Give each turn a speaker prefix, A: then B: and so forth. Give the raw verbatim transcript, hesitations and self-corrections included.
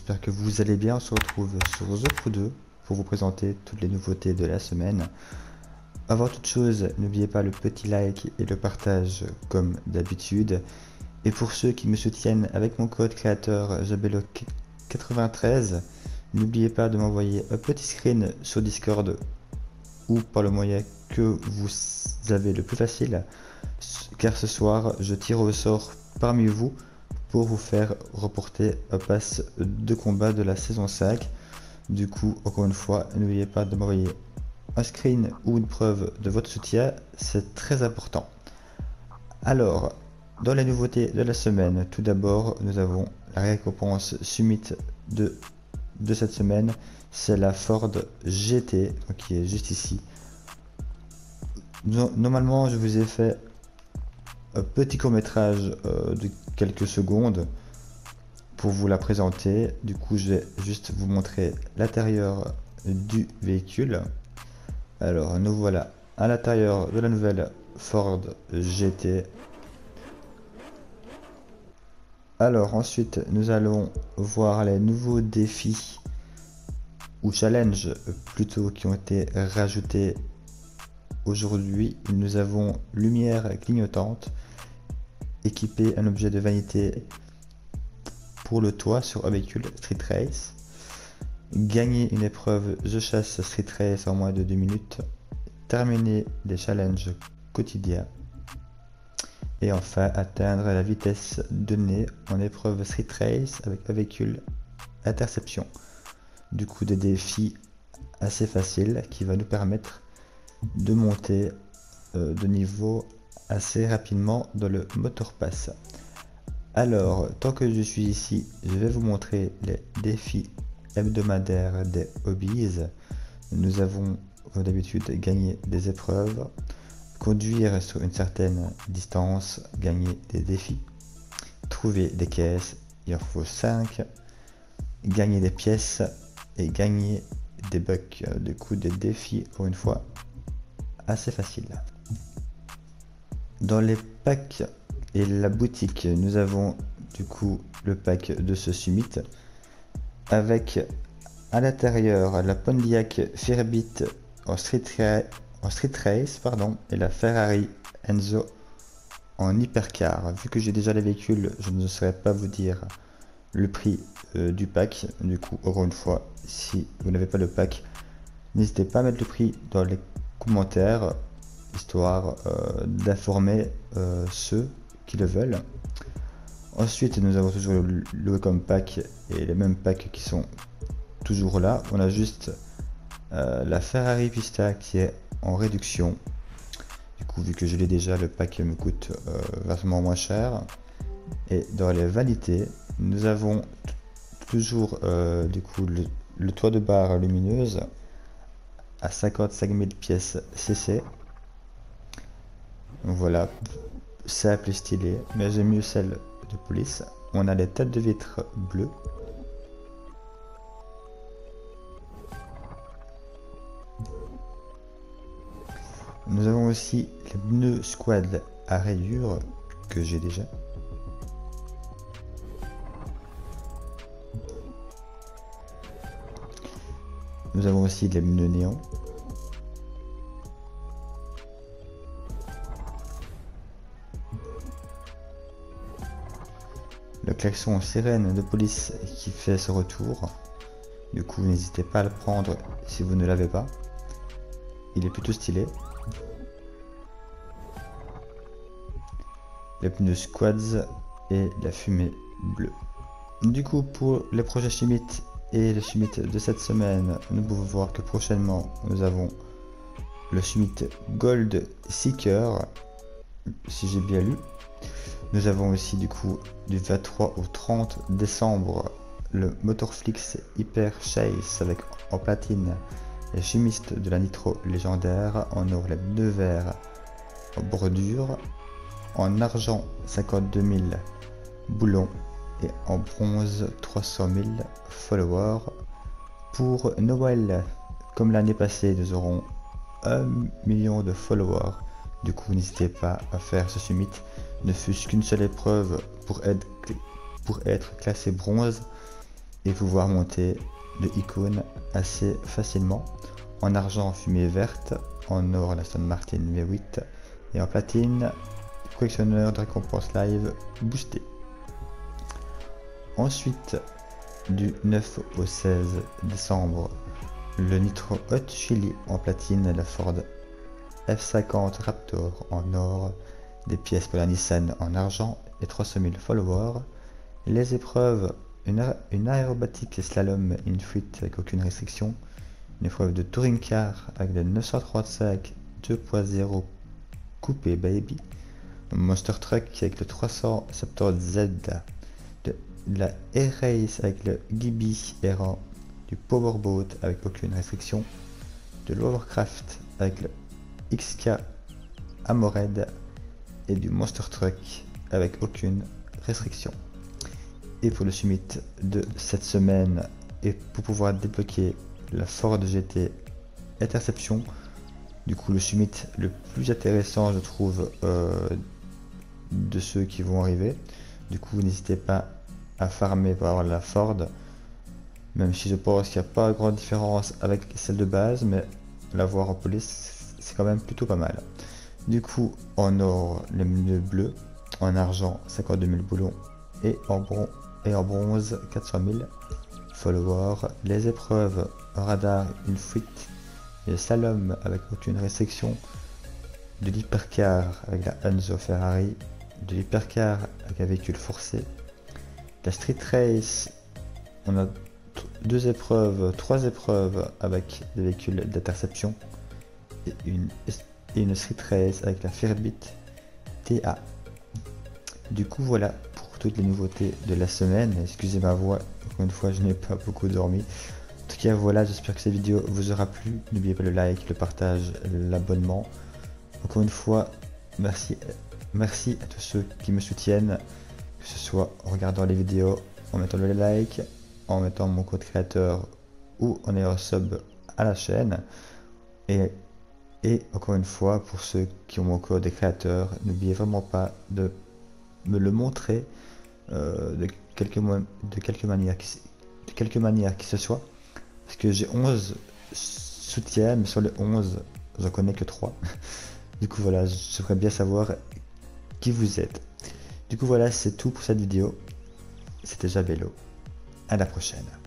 A: j'espère que vous allez bien. On se retrouve sur The Crew deux pour vous présenter toutes les nouveautés de la semaine. Avant toute chose, n'oubliez pas le petit like et le partage comme d'habitude. Et pour ceux qui me soutiennent avec mon code créateur Jabelo quatre-vingt-treize, n'oubliez pas de m'envoyer un petit screen sur Discord ou par le moyen que vous avez le plus facile, car ce soir je tire au sort parmi vous pour vous faire reporter un pass de combat de la saison cinq. Du coup, encore une fois, n'oubliez pas de m'envoyer un screen ou une preuve de votre soutien, c'est très important. Alors, dans les nouveautés de la semaine, tout d'abord, nous avons la récompense Summit de, de cette semaine, c'est la Ford G T, qui est juste ici. Normalement, je vous ai fait un petit court métrage euh, de quelques secondes pour vous la présenter. Du coup, je vais juste vous montrer l'intérieur du véhicule. Alors, nous voilà à l'intérieur de la nouvelle Ford G T. Alors ensuite, nous allons voir les nouveaux défis ou challenges plutôt qui ont été rajoutés aujourd'hui. Nous avons lumière clignotante, équiper un objet de vanité pour le toit sur un véhicule Street Race, gagner une épreuve The Chasse Street Race en moins de deux minutes, terminer des challenges quotidiens et enfin atteindre la vitesse donnée en épreuve Street Race avec un véhicule interception. Du coup, des défis assez faciles qui va nous permettre de monter euh, de niveau assez rapidement dans le Motor Pass. Alors, tant que je suis ici, je vais vous montrer les défis hebdomadaires des hobbies. Nous avons, comme d'habitude, gagné des épreuves, conduire sur une certaine distance, gagner des défis, trouver des caisses, il en faut cinq, gagner des pièces et gagner des bucks. Du coup, des défis, pour une fois, assez facile. Dans les packs et la boutique, nous avons du coup le pack de ce Summit avec à l'intérieur la Pontiac Firebird en street, en street race pardon, et la Ferrari Enzo en hypercar. Vu que j'ai déjà les véhicules, je ne saurais pas vous dire le prix euh, du pack. Du coup, encore une fois, si vous n'avez pas le pack, n'hésitez pas à mettre le prix dans les commentaires, histoire euh, d'informer euh, ceux qui le veulent. Ensuite, nous avons toujours le, le Welcome Pack et les mêmes packs qui sont toujours là. On a juste euh, la Ferrari Pista qui est en réduction. Du coup, vu que je l'ai déjà, le pack me coûte euh, vachement moins cher. Et dans les vanités, nous avons toujours euh, du coup le, le toit de barre lumineuse à cinquante-cinq mille pièces C C. Voilà, simple et stylé, mais j'aime mieux celle de police. On a les têtes de vitre bleues. Nous avons aussi les pneus squad à rayures que j'ai déjà. Nous avons aussi les pneus néons. Le klaxon sirène de police qui fait ce retour. Du coup, n'hésitez pas à le prendre si vous ne l'avez pas. Il est plutôt stylé. Les pneus squads et la fumée bleue. Du coup, pour les projets Summit et le Summit de cette semaine, nous pouvons voir que prochainement nous avons le Summit Gold Seeker, si j'ai bien lu. Nous avons aussi du coup du vingt-trois au trente décembre le Motorflix Hyper Chase avec en platine les chimistes de la nitro légendaire, en or les pneus verts en bordure, en argent cinquante-deux mille boulons et en bronze trois cent mille followers. Pour Noël, comme l'année passée, nous aurons un million de followers. Du coup, n'hésitez pas à faire ce summit, ne fût-ce qu'une seule épreuve pour être, pour être classé bronze. et pouvoir monter de icônes assez facilement. En argent, fumée verte, en or, la Aston Martin V huit, et en platine, collectionneur de récompenses live boosté. Ensuite, du neuf au seize décembre, le Nitro Hot Chili en platine, la Ford F cinquante Raptor en or, des pièces pour la Nissan en argent et trois cent mille followers. Les épreuves, une, une aérobatique slalom in-fuit avec aucune restriction, une épreuve de touring car avec le neuf cent trente-cinq deux point zéro coupé baby, un monster truck avec le trois cent soixante-dix Z, de, de la A-Race avec le Gibby errant, du Powerboat avec aucune restriction, de l'Overcraft avec le X K Amored et du Monster Truck avec aucune restriction. Et pour le summit de cette semaine, et pour pouvoir débloquer la Ford G T Interception, du coup le summit le plus intéressant je trouve euh, de ceux qui vont arriver. Du coup n'hésitez pas à farmer pour avoir la Ford, même si je pense qu'il n'y a pas grande différence avec celle de base, mais l'avoir en police c'est quand même plutôt pas mal. Du coup en or le menu bleu, en argent cinquante-deux mille boulons et en, bron et en bronze quatre cent mille followers. Les épreuves radar une fuite, et le slalom avec aucune restriction, de l'hypercar avec la Enzo Ferrari, de l'hypercar avec un véhicule forcé, la street race, on a deux épreuves, trois épreuves avec des véhicules d'interception et une, et une street race avec la Fairbit T A. Du coup voilà pour toutes les nouveautés de la semaine. Excusez ma voix, encore une fois je n'ai pas beaucoup dormi. En tout cas voilà, j'espère que cette vidéo vous aura plu. N'oubliez pas le like, le partage, l'abonnement. Encore une fois, merci, merci à tous ceux qui me soutiennent, que ce soit en regardant les vidéos, en mettant le like, en mettant mon code créateur ou en ayant sub à la chaîne. Et, et encore une fois, pour ceux qui ont mon code créateur, n'oubliez vraiment pas de me le montrer euh, de, quelque de quelque manière qui, de quelque manière qui ce soit, parce que j'ai onze soutiens, mais sur les onze j'en connais que trois. Du coup voilà, j'aimerais bien savoir qui vous êtes. Du coup voilà, c'est tout pour cette vidéo. C'était Javello, à la prochaine.